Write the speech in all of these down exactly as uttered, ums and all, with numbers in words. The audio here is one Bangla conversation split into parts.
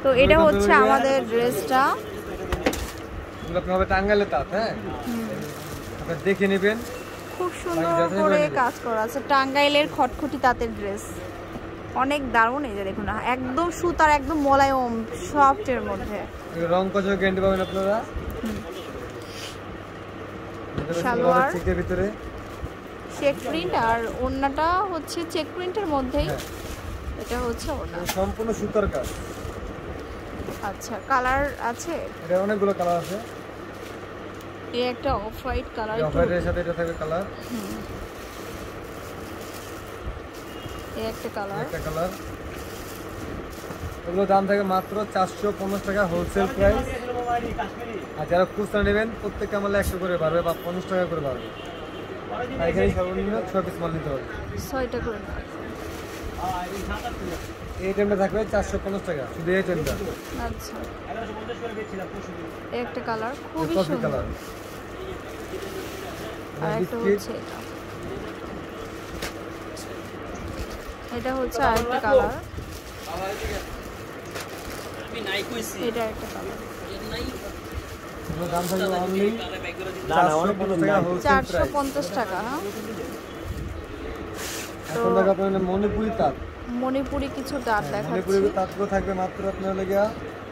তো এটা হচ্ছে আমাদের ড্রেসটা, আপনারা টাঙ্গাইলে তাঁত, হ্যাঁ আপনারা দেখে নেবেন। খুব সুন্দর করে কাজ করা আছে, টাঙ্গাইলের খটখটি তাঁতের ড্রেস, অনেক দারুণ। এই যে দেখুন একদম সুতার, একদম মোলায়েম সফটের মধ্যে। রং কত গ্যারান্টি পাবেন আপনারা। সালোয়ার চেকের ভিতরে চেক প্রিন্ট, আর ওড়নাটা হচ্ছে চেক প্রিন্টের মধ্যেই। এটা হচ্ছে ওড়না, সম্পূর্ণ সুতার কাজ। আচ্ছা, কালার আছে, এটা অনেকগুলো কালার আছে। এই একটা অফ হোয়াইট কালার, অফ হোয়াইটের সাথে এটা থাকবে কালার। এই একটা কালার, একটা কালার। এগুলো দাম থাকে মাত্র চারশো পঞ্চাশ টাকা হোলসেল প্রাইস। আর যারা খুচরা নেবেন প্রত্যেকটা মালে একশো করে পারবে বা পঞ্চাশ টাকা করে পারবে। এখানে সর্বনিম্ন ছয় পিস মাল নিতে হবে, ছয়টা করে। এই টাইমটা থাকবে চারশো পঞ্চাশ টাকা শুধু এই টাইমটা। আচ্ছা, এই একটা কালার খুবই সুন্দর। আর একটা হচ্ছে এটা, এটা হচ্ছে আরেকটা কালার, এটা একটা কালার। দাম থাকবে অনলি চারশো পঞ্চাশ টাকা। এখন দেখা আপনার মণিপুরি তাঁত, মণিপুরি কিছু তাঁত দেখাচ্ছি। মণিপুরি তাঁতগুলো থাকবে মাত্র আপনার লেগে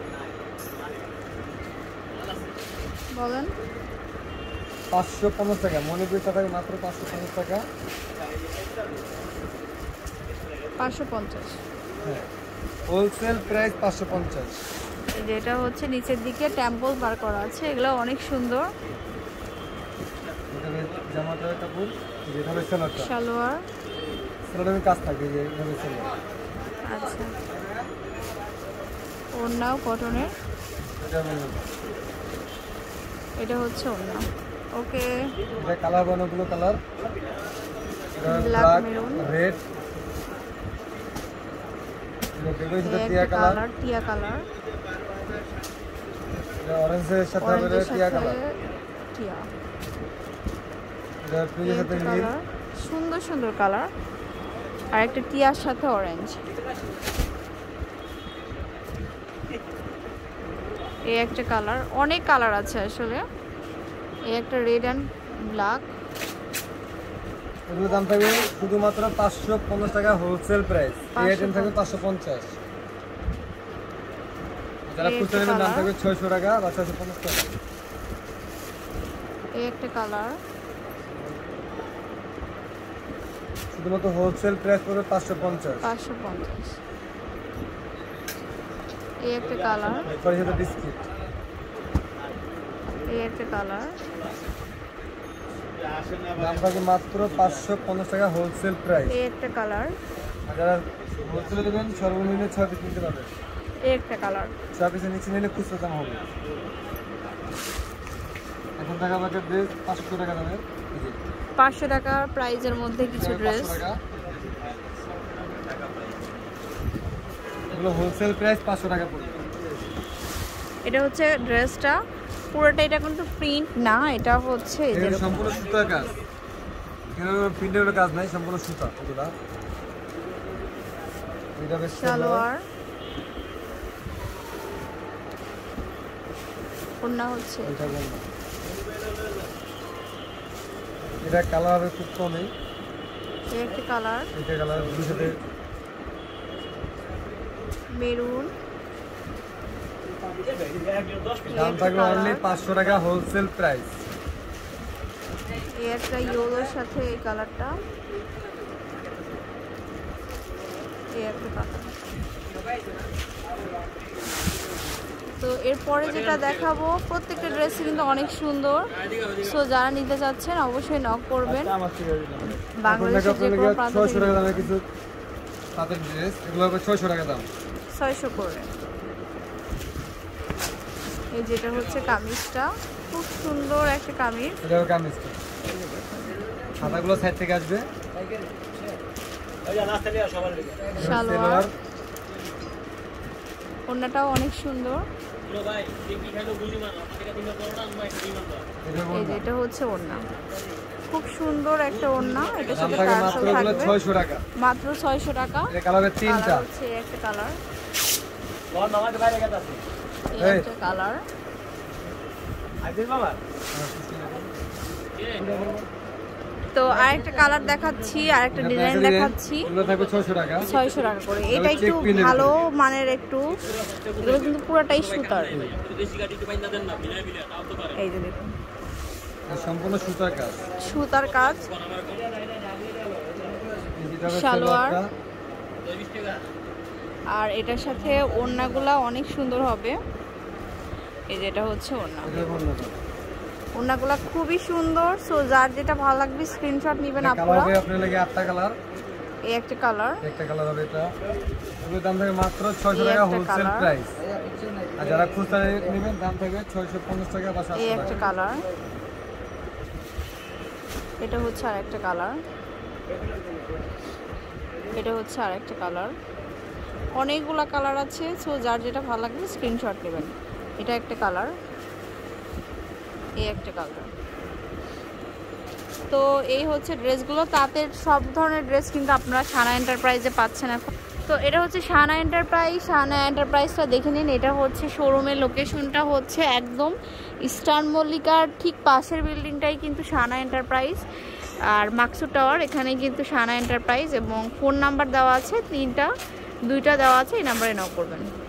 বলেন পাঁচশো পঞ্চাশ টাকা। মণিপুরি তাঁত থাকবে মাত্র পাঁচশো পঞ্চাশ টাকা। পাঁচশো পঞ্চাশ, হ্যাঁ হোলসেল প্রাইস পাঁচশো পঞ্চাশ। যেটা হচ্ছে নিচের দিকে টেম্পল বার করা আছে, এগুলো অনেক সুন্দর। জামাটার কাপড়, যেটা হবে সালোয়ারটা, সালোয়ার সালোয়ারের কাজ থাকবে এইভাবে সালোয়ার। আচ্ছা, ওড়নাও কটনের, এটা হচ্ছে ওড়না। ওকে, এটা কালার বানাগুলো কালার, ব্ল্যাক মেরুন, রেড, টিয়া কালার, টিয়া কালার, এটা অরেঞ্জের সাথে হবে টিয়া কালার, টিয়া। এটা পিঙ্কের সাথে নীল, সুন্দর সুন্দর কালার। আর একটা টিয়ার সাথে অরেঞ্জ। এই একটা কালার, অনেক কালার আছে আসলে। এই একটা রেড অ্যান্ড ব্ল্যাক। এগুলো দাম থাকবে শুধুমাত্র পাঁচশো পঞ্চাশ টাকা হোলসেল প্রাইস। এই আইটেম থাকবে পাঁচশো পঞ্চাশ। যারা খুচরা নেবেন দাম থাকবে ছয়শো টাকা বা ছয়শো পঞ্চাশ টাকা। এই একটা কালার, শুধুমাত্র হোলসেল প্রাইস পড়বে পাঁচশো পঞ্চাশ। পাঁচশো পঞ্চাশ। এই একটা কালার, এরপরে সাথে বিস্কিট। এই একটা কালার, দাম থাকবে মাত্র পাঁচশো পঞ্চাশ টাকা হোলসেল প্রাইস। এই একটা কালার। আর যারা হোলসেলে দেবেন সর্বনিম্ন ছয় পিস নিতে পারবেন। এই একটা কালার, ছয় পিসের নিচে নিলে খুচরা দাম হবে। এখন টাকা আমাকে ড্রেস পাঁচশো টাকা দামের, পাঁচশো টাকা প্রাইজের মধ্যে কিছু ড্রেস। এগুলো হোলসেল প্রাইস পাঁচশো টাকা পড়বে। এটা হচ্ছে ড্রেসটা পুরোটা, এটা কিন্তু প্রিন্ট না, এটা হচ্ছে সম্পূর্ণ সুতার কাজ। এখানে প্রিন্টের কাজ নাই, সম্পূর্ণ সুতা। এগুলা এটা বেশ সালোয়ার, ওড়না হচ্ছে এটা বলবো। এটা কালার হবে খুব কমই। এই একটা কালার, এটা কালার ব্লুর সাথে মেরুন। দাম থাকবে অনলি পাঁচশো টাকা হোলসেল প্রাইস। এই একটা ইয়েলোর সাথে এই কালারটা, এই একটা কালার। তো এরপরে যেটা দেখাবো, প্রত্যেকটা ড্রেসই কিন্তু অনেক সুন্দর। সো যারা নিতে চাচ্ছেন অবশ্যই নক করবেন। বাংলাদেশের যে কোনো প্রান্ত থেকে। ছয়শো টাকা দামের কিছু তাঁতের ড্রেস, এগুলো হবে ছয়শো টাকা দাম। ছয়শো করে। এই যেটা হচ্ছে কামিজটা, খুব সুন্দর একটা কামিজ। এটা হবে কামিজটা, হাতাগুলো সাইড থেকে আসবে। সালোয়ার, ওড়নাটাও অনেক সুন্দর। এই যে এটা হচ্ছে ওড়না, খুব সুন্দর একটা ওড়না। এটার সাথে টার্সেল থাকবে ছয়শো টাকা, মাত্র ছয়শো টাকা। এই কালারের তিনটা হচ্ছে একটা কালার, এই একটা কালার। তো আরেকটা কালার দেখাচ্ছি, আরেকটা ডিজাইন দেখাচ্ছি। এগুলো থাকবে ছয়শো টাকা। ছয়শো টাকা করে। এটা একটু ভালো মানের, একটু এগুলো কিন্তু পুরোটাই সুতার। এই যে দেখুন সম্পূর্ণ সুতার কাজ। সুতার কাজ। সালোয়ার। আর এটার সাথে ওড়নাগুলা অনেক সুন্দর হবে। এই যে এটা হচ্ছে ওড়না। ওড়নাগুলা খুবই সুন্দর। সো যার যেটা ভালো লাগবে স্ক্রিনশট নেবেন আপনারা। কালার আপনাদের লাগে আটটা কালার। এই একটা কালার। একটা কালার হবে এটা। এগুলোর দাম থাকবে মাত্র ছয়শো টাকা হোলসেল প্রাইস। আর যারা খুচরা নেবেন দাম থাকবে ছয়শো পঞ্চাশ টাকা বা সাতশো টাকা। এই একটা কালার। এটা হচ্ছে আরেকটা কালার। এটা হচ্ছে আরেকটা কালার। অনেকগুলা কালার আছে। সো যার যেটা ভালো লাগবে স্ক্রিনশট নেবেন। এটা একটা কালার। এই একটা কালার। তো এই হচ্ছে ড্রেসগুলো। তাঁতের সব ধরনের ড্রেস কিন্তু আপনারা সানা এন্টারপ্রাইজে পাচ্ছেন এখন। তো এটা হচ্ছে সানা এন্টারপ্রাইজ। সানা এন্টারপ্রাইজটা দেখে নিন। এটা হচ্ছে শোরুমের লোকেশনটা হচ্ছে একদম ইস্টার্ন মল্লিকার ঠিক পাশের বিল্ডিংটাই কিন্তু সানা এন্টারপ্রাইজ। আর মাকসুদ টাওয়ার, এখানেই কিন্তু সানা এন্টারপ্রাইজ। এবং ফোন নাম্বার দেওয়া আছে তিনটা, দুইটা দেওয়া আছে, এই নাম্বারে নক করবেন।